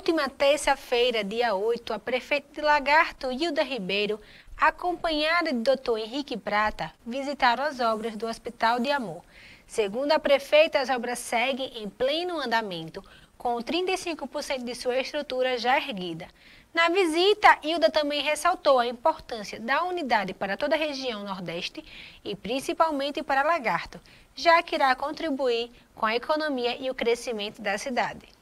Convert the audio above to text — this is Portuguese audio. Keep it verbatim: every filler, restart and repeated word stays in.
última terça-feira, dia oito, a prefeita de Lagarto, Hilda Ribeiro, acompanhada de doutor Henrique Prata, visitaram as obras do Hospital de Amor. Segundo a prefeita, as obras seguem em pleno andamento, com trinta e cinco por cento de sua estrutura já erguida. Na visita, Hilda também ressaltou a importância da unidade para toda a região Nordeste e principalmente para Lagarto, já que irá contribuir com a economia e o crescimento da cidade.